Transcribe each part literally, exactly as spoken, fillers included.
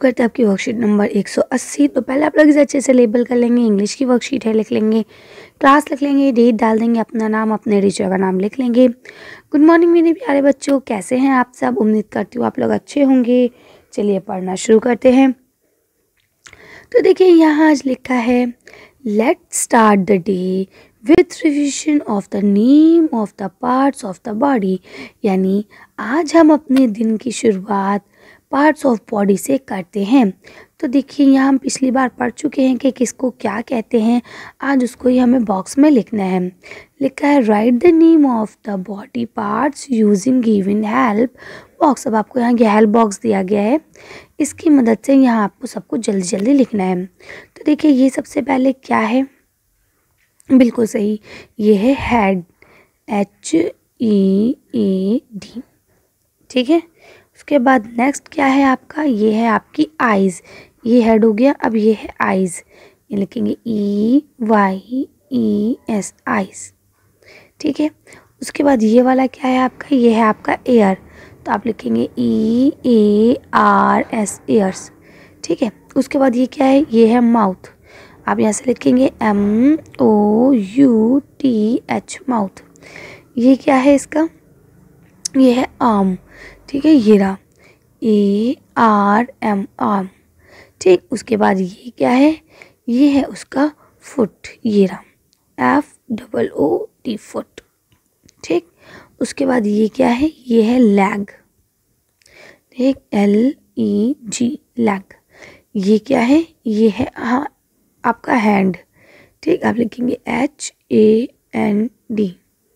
करते हैं आपकी वर्कशीट नंबर एक सौ अस्सी। तो पहले आप लोग इसे अच्छे से लेबल कर लेंगे। इंग्लिश की वर्कशीट है, लिख लेंगे, क्लास लिख लेंगे, डेट डाल देंगे, अपना नाम, अपने टीचर का नाम लिख लेंगे। गुड मॉर्निंग मेरे प्यारे बच्चों, कैसे हैं आप सब? उम्मीद करती हूँ आप लोग अच्छे होंगे। चलिए पढ़ना शुरू करते हैं। तो देखिए यहाँ आज लिखा है, let start the day with revision of the name of the parts of the body. यानी आज हम अपने दिन की शुरुआत पार्ट्स ऑफ बॉडी से करते हैं। तो देखिए यहाँ हम पिछली बार पढ़ चुके हैं कि किसको क्या कहते हैं। आज उसको ही हमें बॉक्स में लिखना है। लिखा है write the name of the body parts using given help box. अब आपको यहाँ हेल्प बॉक्स दिया गया है, इसकी मदद से यहाँ आपको सबको जल्दी जल्दी लिखना है। तो देखिए ये सबसे पहले क्या है, बिल्कुल सही, ये है head, H E A D. ठीक है, उसके बाद नेक्स्ट क्या है आपका, ये है आपकी आइज़। ये हेड हो गया, अब ये है आइज़, ये लिखेंगे E Y E S, eyes. ठीक है, उसके बाद ये वाला क्या है आपका, ये है आपका एयर, तो आप लिखेंगे E A R S, ears. ठीक है, उसके बाद ये क्या है, ये है माउथ, आप यहाँ से लिखेंगे M O U T H, mouth. ये क्या है इसका, ये है आर्म। ठीक है, ये रहा ए आर एम, आर्म। ठीक, उसके बाद ये क्या है, ये है उसका फुट, ये रहा F double O T, foot. ठीक, उसके बाद ये क्या है, ये है लैग। ठीक, एल ई जी, लैग। ये क्या है, ये है हाँ आपका हैंड। ठीक, आप लिखेंगे एच ए एन डी।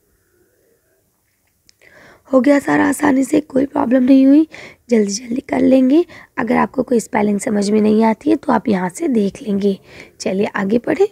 हो गया सारा आसानी से, कोई प्रॉब्लम नहीं हुई, जल्दी जल्दी कर लेंगे। अगर आपको कोई स्पेलिंग समझ में नहीं आती है तो आप यहाँ से देख लेंगे। चलिए आगे बढ़े।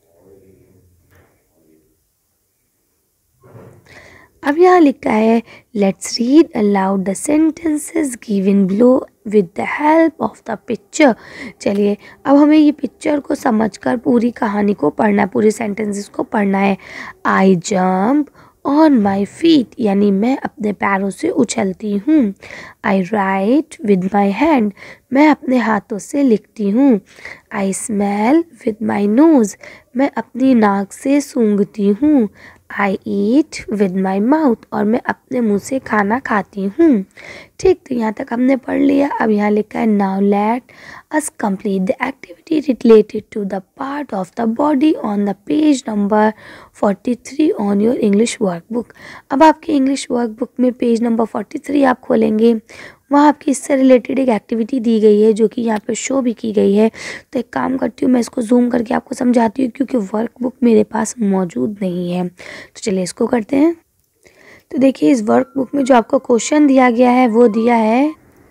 अब यहाँ लिखा है let's read aloud the sentences given below with the help of the picture. चलिए अब हमें ये पिक्चर को समझकर पूरी कहानी को पढ़ना, पूरे सेंटेंसेस को पढ़ना है। I jump on my feet, यानी मैं अपने पैरों से उछलती हूँ। I write with my hand, मैं अपने हाथों से लिखती हूँ। I smell with my nose, मैं अपनी नाक से सूंघती हूँ। आई ईट विद माई माउथ, और मैं अपने मुंह से खाना खाती हूँ। ठीक, तो यहाँ तक हमने पढ़ लिया। अब यहाँ लिखा है now let us complete the activity related to the part of the body on the page number forty three on your English workbook. अब आपकी इंग्लिश वर्कबुक में पेज नंबर फोर्टी थ्री आप खोलेंगे, वहाँ आपकी इससे रिलेटेड एक एक्टिविटी दी गई है जो कि यहाँ पे शो भी की गई है। तो एक काम करती हूँ, मैं इसको जूम करके आपको समझाती हूँ क्योंकि वर्कबुक मेरे पास मौजूद नहीं है। तो चलिए इसको करते हैं। तो देखिए इस वर्कबुक में जो आपको क्वेश्चन दिया गया है वो दिया है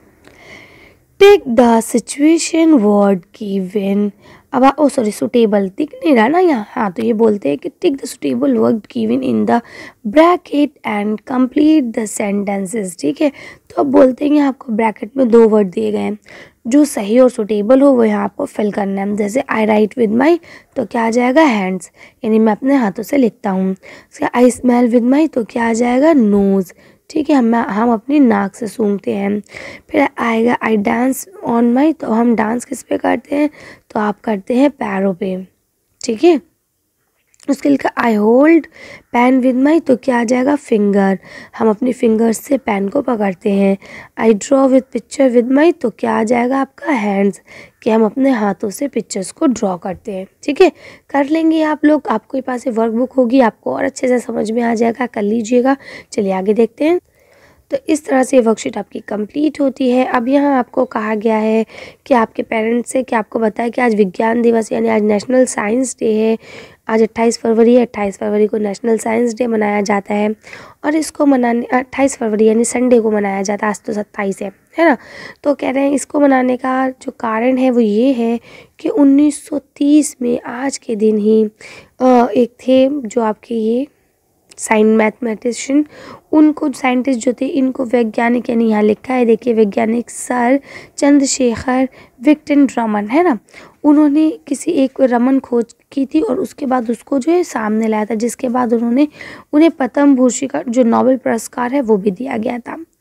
take the situation word given. अब ओ सॉरी सुटेबल दिख नहीं रहा ना यहाँ, हाँ तो ये बोलते हैं कि tick the suitable word given in the bracket and complete the sentences. ठीक है, तो अब बोलते हैं आपको ब्रैकेट में दो वर्ड दिए गए हैं, जो सही और सुटेबल हो वो यहाँ आपको फिल करना है। जैसे आई राइट विद माई, तो क्या आ जाएगा हैंड्स, यानी मैं अपने हाथों से लिखता हूँ। आई स्मेल विद माई, तो क्या आ जाएगा नोज़। ठीक है, हम हम अपनी नाक से सूंघते हैं। फिर आएगा आई डांस ऑन माई, तो हम डांस किस पे करते हैं, तो आप करते हैं पैरों पे। ठीक है, उसके लिखा I hold pen with my, तो क्या आ जाएगा फिंगर, हम अपनी फिंगर्स से पेन को पकड़ते हैं। I draw with picture with my, तो क्या आ जाएगा आपका हैंड्स, कि हम अपने हाथों से पिक्चर्स को ड्रॉ करते हैं। ठीक है, कर लेंगे आप लोग, आपके पास वर्कबुक होगी, आपको और अच्छे से समझ में आ जाएगा, कर लीजिएगा। चलिए आगे देखते हैं। तो इस तरह से वर्कशीट आपकी कंप्लीट होती है। अब यहाँ आपको कहा गया है कि आपके पेरेंट्स से कि आपको बताएं कि आज विज्ञान दिवस यानी आज नेशनल साइंस डे है। आज अट्ठाईस फरवरी है, अट्ठाईस फरवरी को नेशनल साइंस डे मनाया जाता है और इसको मनाने अट्ठाईस फरवरी यानी संडे को मनाया जाता है। आज तो सत्ताईस है है ना। तो कह रहे हैं इसको मनाने का जो कारण है वो ये है कि उन्नीस सौ तीस में आज के दिन ही एक थे जो आपके ये साइन मैथमेटिशियन, उनको साइंटिस्ट जो थे इनको वैज्ञानिक, यानी यहाँ लिखा है देखिए वैज्ञानिक सर चंद्रशेखर विक्टन रमन, है ना, उन्होंने किसी एक रमन खोज की थी और उसके बाद उसको जो है सामने लाया था, जिसके बाद उन्होंने उन्हें पद्म भूषण का जो नोबेल पुरस्कार है वो भी दिया गया था।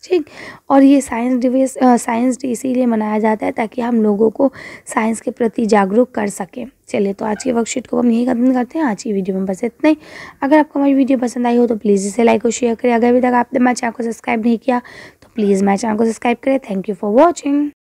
ठीक। और ये साइंस डिवेस साइंस डे इसीलिए मनाया जाता है ताकि हम लोगों को साइंस के प्रति जागरूक कर सकें। चलिए, तो आज की वर्कशीट को हम यही खत्म करते हैं। आज की वीडियो में बस इतना ही। अगर आपको हमारी वीडियो पसंद आई हो तो प्लीज़ इसे लाइक और शेयर करें। अगर अभी तक आपने हमारे चैनल को सब्सक्राइब नहीं किया तो प्लीज़ हमारे चैनल को सब्सक्राइब करें। Thank you for watching.